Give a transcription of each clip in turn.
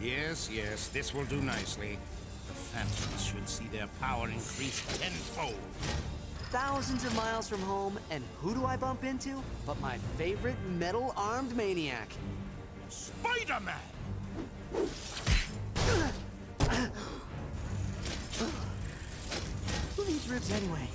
Yes, yes, this will do nicely. The Phantoms should see their power increase tenfold. Thousands of miles from home, and who do I bump into but my favorite metal-armed maniac? Spider-Man! Who needs ribs anyway?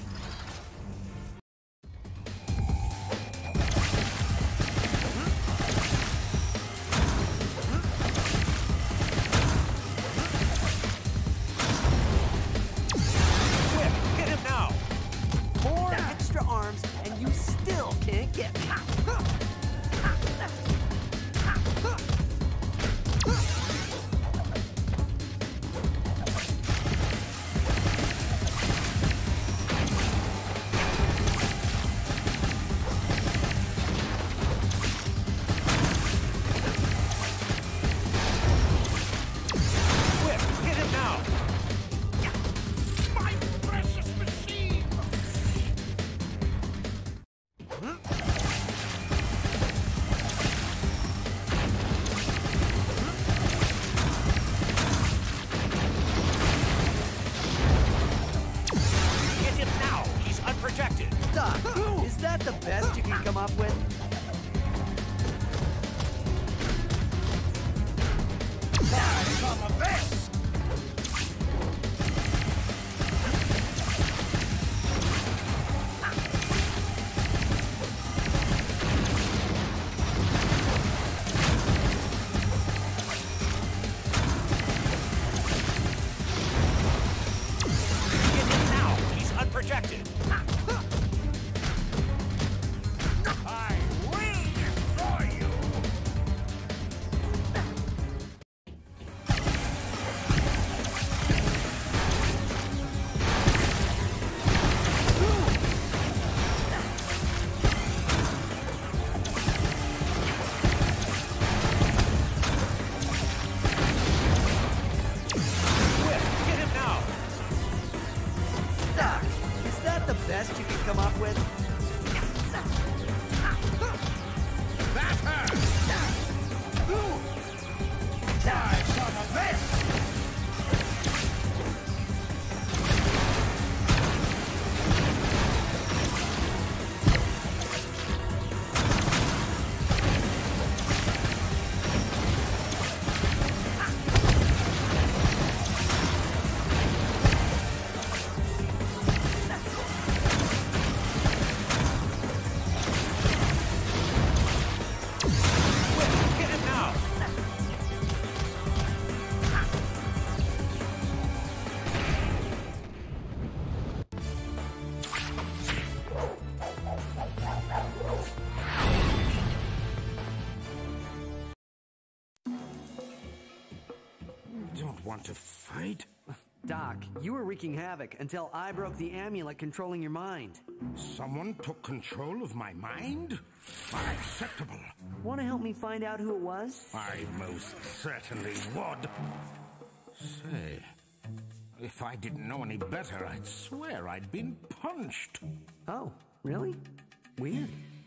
Is that the best you can come up with? Try some of this! Get him now! He's unprotected! Best you can come up with? That hurts! Try some of this! Don't want to fight? Doc, you were wreaking havoc until I broke the amulet controlling your mind. Someone took control of my mind? Unacceptable. Want to help me find out who it was? I most certainly would. Say, if I didn't know any better, I'd swear I'd been punched. Oh, really? Weird.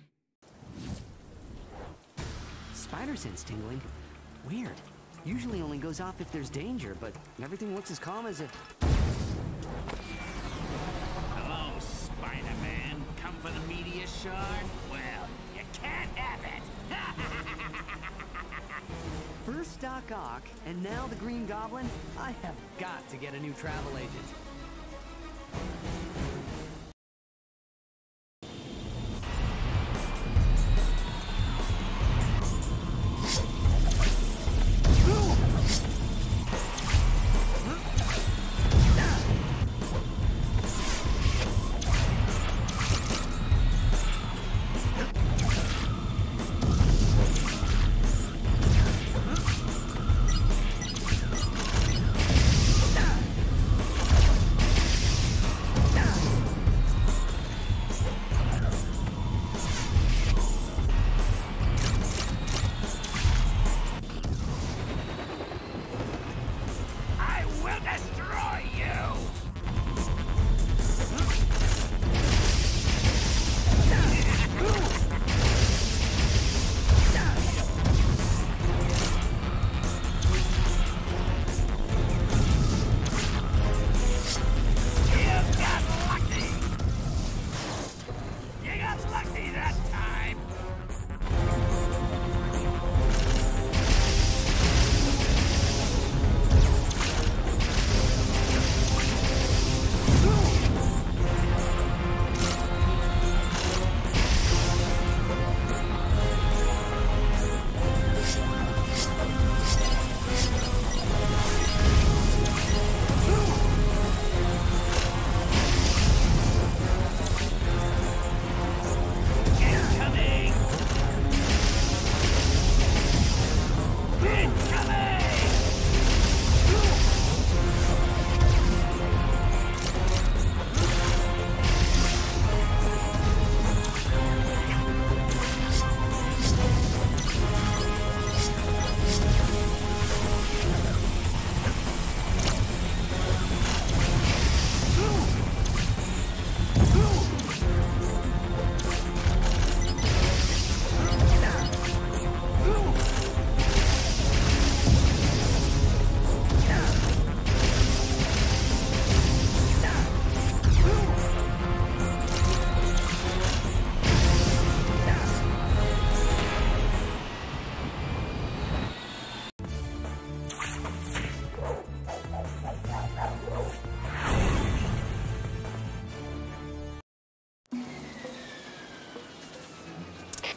Spider sense tingling. Weird. Usually only goes off if there's danger, but everything looks as calm as if... Hello, Spider-Man. Come for the meteor shard? Well, you can't have it. First Doc Ock, and now the Green Goblin? I have got to get a new travel agent.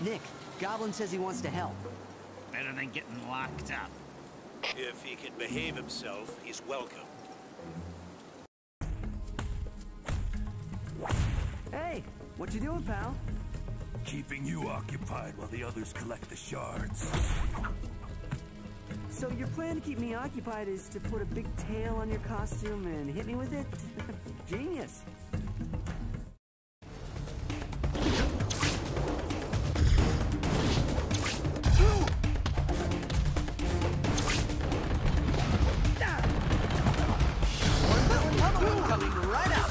Nick, Goblin says he wants to help. Better than getting locked up. If he can behave himself, he's welcome. Hey, what you doing, pal? Keeping you occupied while the others collect the shards. So your plan to keep me occupied is to put a big tail on your costume and hit me with it? Genius. Coming right up.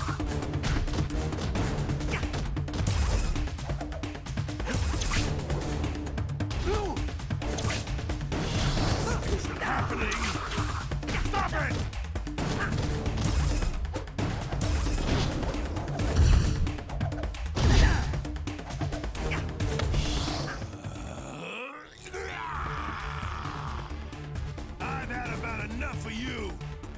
Happening! Stop it! I've had about enough of you!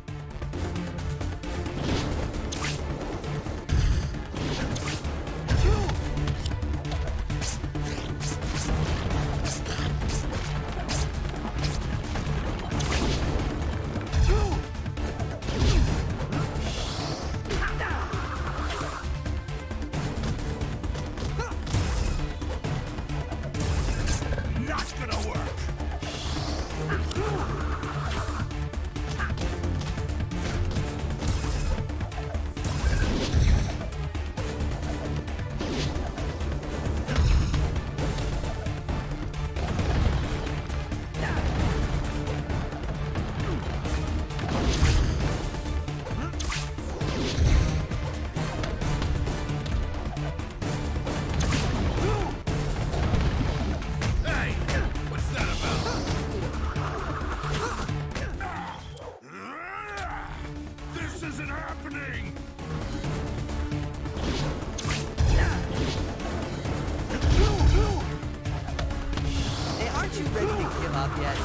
Not gonna work! Hey! What's that about? This isn't happening! Hey, aren't you ready to give up yet?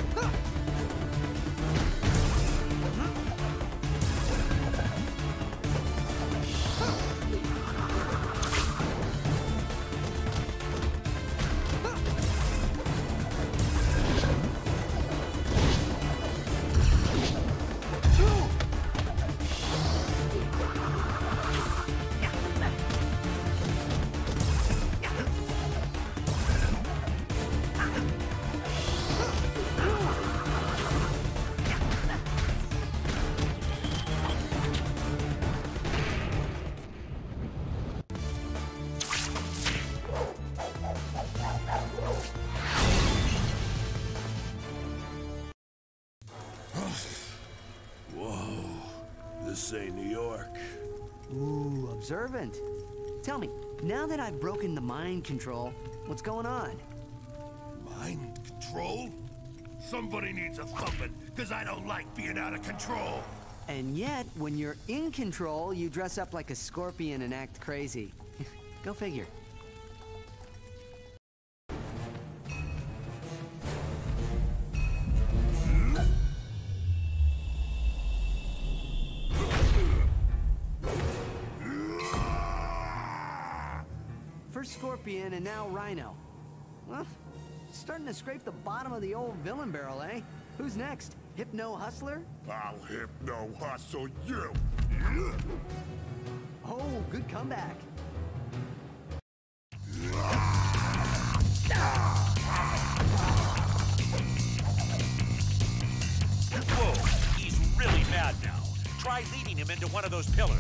Whoa, this ain't New York. Ooh, observant. Tell me, now that I've broken the mind control, what's going on? Mind control? Somebody needs a thumping, because I don't like being out of control. And yet, when you're in control, you dress up like a scorpion and act crazy. Go figure. First Scorpion and now Rhino. Well, starting to scrape the bottom of the old villain barrel, eh? Who's next? Hypno Hustler? I'll hypno hustle you. Oh, good comeback. Whoa, he's really mad now. Try leading him into one of those pillars.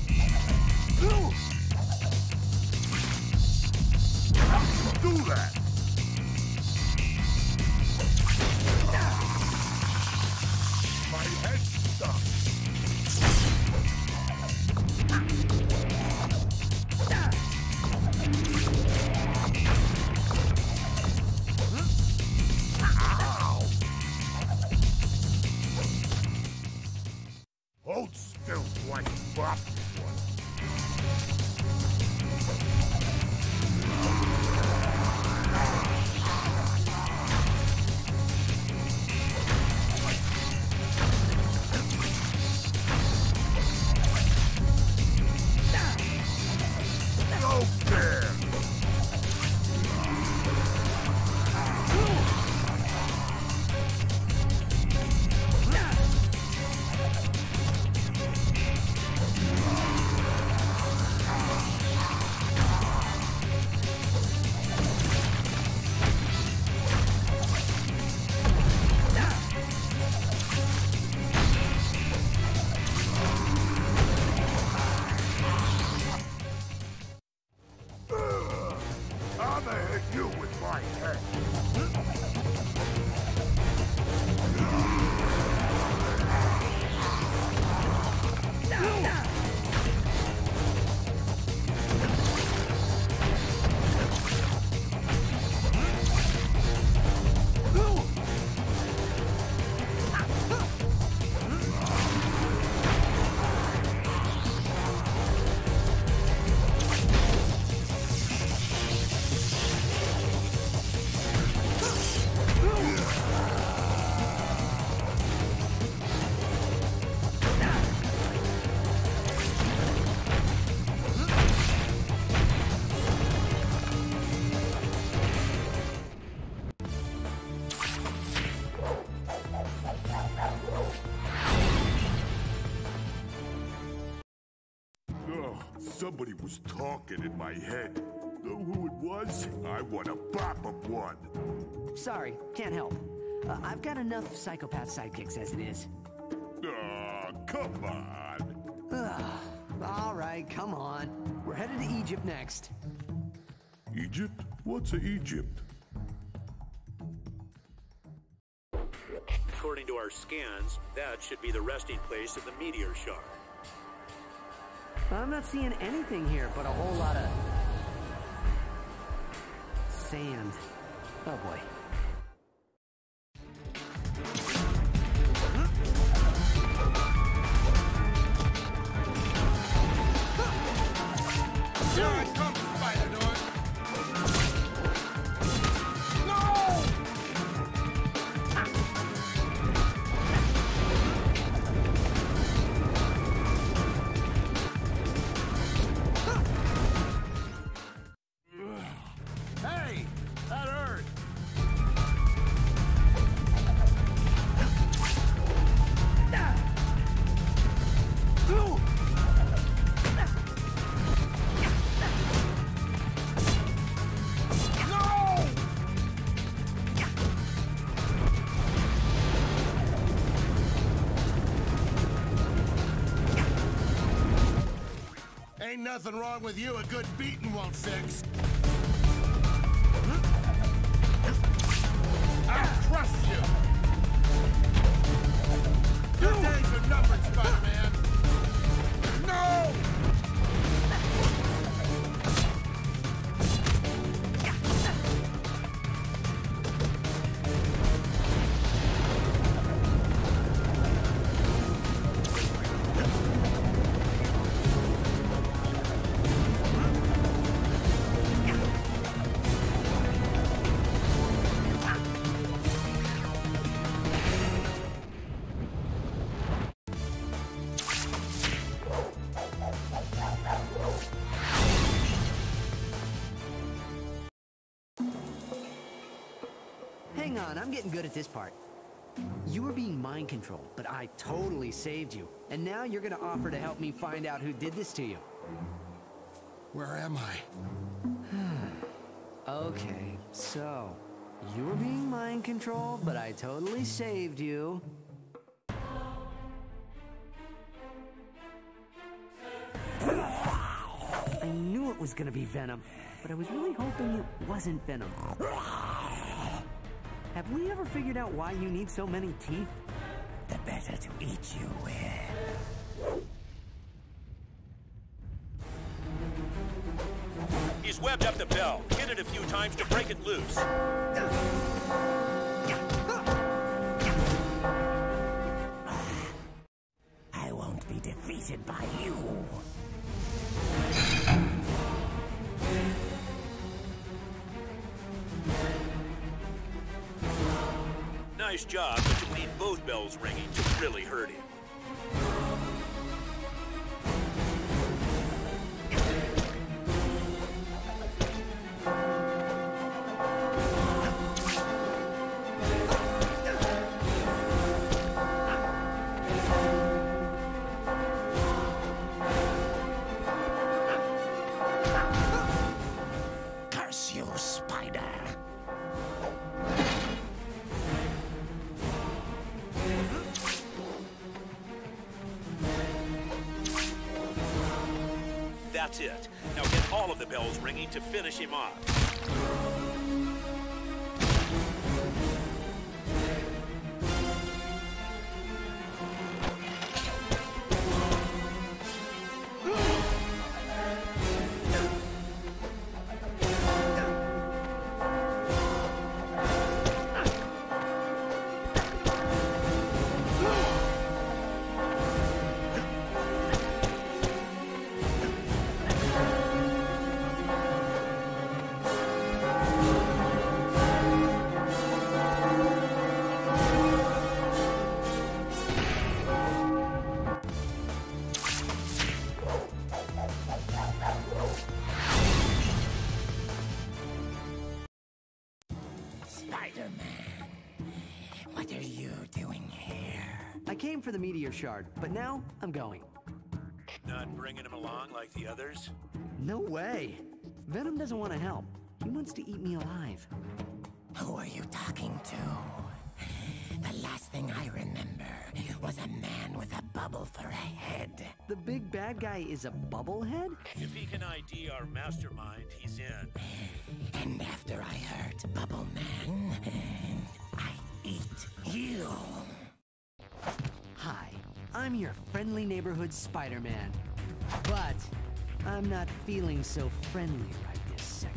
Do that. My head's stuck. Ow! Hold still so I can bop this one. Go there! Somebody was talking in my head. Know who it was? I want to bop him one. Sorry, can't help. I've got enough psychopath sidekicks as it is. Aw, come on. All right, come on. We're headed to Egypt next. Egypt? What's a Egypt? According to our scans, that should be the resting place of the meteor shard. I'm not seeing anything here but a whole lot of sand. Oh boy. Here I come, Spider-Noid! Hey! That hurt! Ain't nothing wrong with you. A good beating won't fix. I'll crush you! Your days are numbered, Spider-Man! No! Hang on, I'm getting good at this part. You were being mind controlled, but I totally saved you. And now you're gonna offer to help me find out who did this to you. Where am I? Okay, so you were being mind controlled, but I totally saved you. I knew it was gonna be Venom, but I was really hoping it wasn't Venom. Have we ever figured out why you need so many teeth? The better to eat you with. He's webbed up the bell. Hit it a few times to break it loose. I won't be defeated by you. Nice job, but you need both bells ringing to really hurt him. Curse you, Spider. That's it. Now get all of the bells ringing to finish him off. Spider-Man, what are you doing here? I came for the meteor shard, but now I'm going. Not bringing him along like the others? No way. Venom doesn't want to help. He wants to eat me alive. Who are you talking to? The last thing I remember was a man with a bubble for a head. The big bad guy is a bubblehead? If he can ID our mastermind, he's in. And after I hurt Bubble Man, I eat you. Hi, I'm your friendly neighborhood Spider-Man. But I'm not feeling so friendly right this second.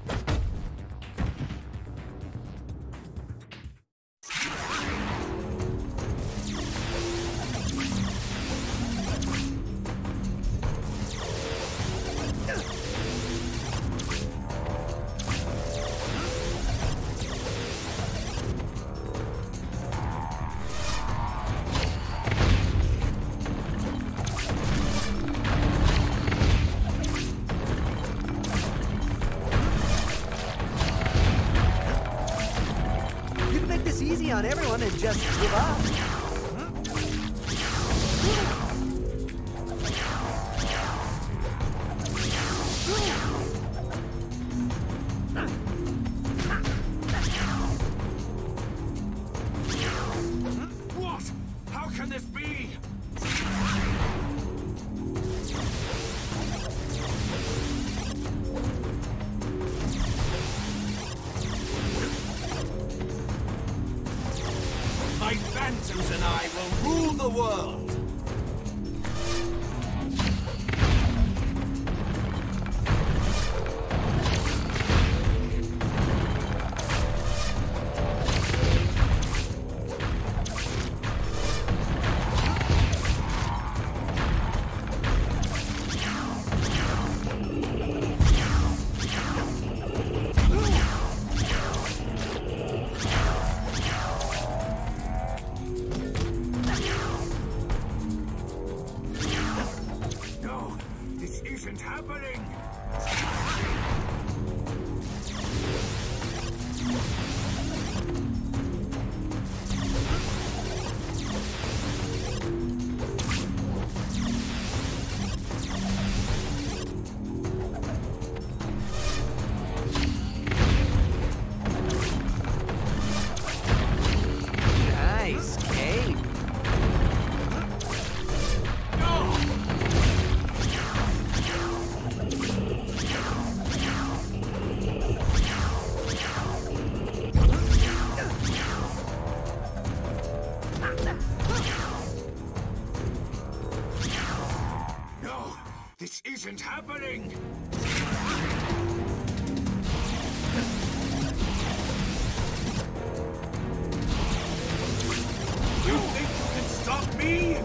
Easy on everyone and just give up. What? How can this be? My phantoms and I will rule the world! Isn't happening! Nice cape. No, this isn't happening! You think you can stop me?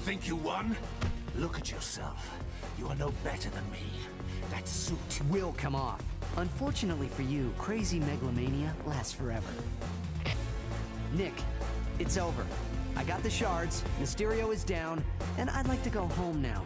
think you won? Look at yourself. You are no better than me. That suit Will come off. Unfortunately for you, crazy megalomania lasts forever. Nick, it's over. I got the shards, Mysterio is down, and I'd like to go home now.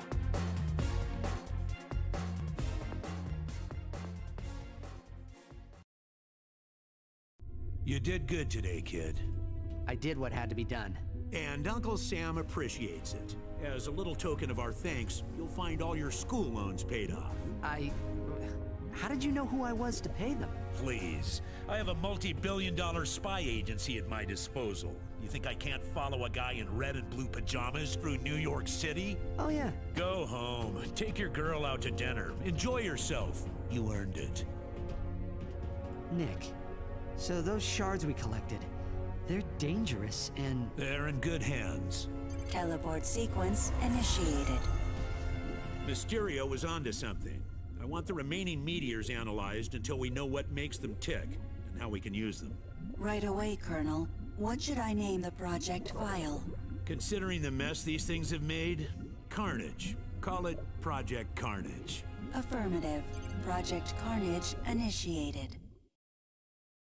You did good today, kid. I did what had to be done. And Uncle Sam appreciates it. As a little token of our thanks, you'll find all your school loans paid off. How did you know who I was to pay them? Please. I have a multi-billion-dollar spy agency at my disposal. You think I can't follow a guy in red and blue pajamas through New York City? Oh, yeah. Go home. Take your girl out to dinner. Enjoy yourself. You earned it. Nick, so those shards we collected, they're dangerous and... They're in good hands. Teleport sequence initiated. Mysterio was onto something. I want the remaining meteors analyzed until we know what makes them tick, and how we can use them. Right away, Colonel. What should I name the project file? Considering the mess these things have made, Carnage. Call it Project Carnage. Affirmative. Project Carnage initiated.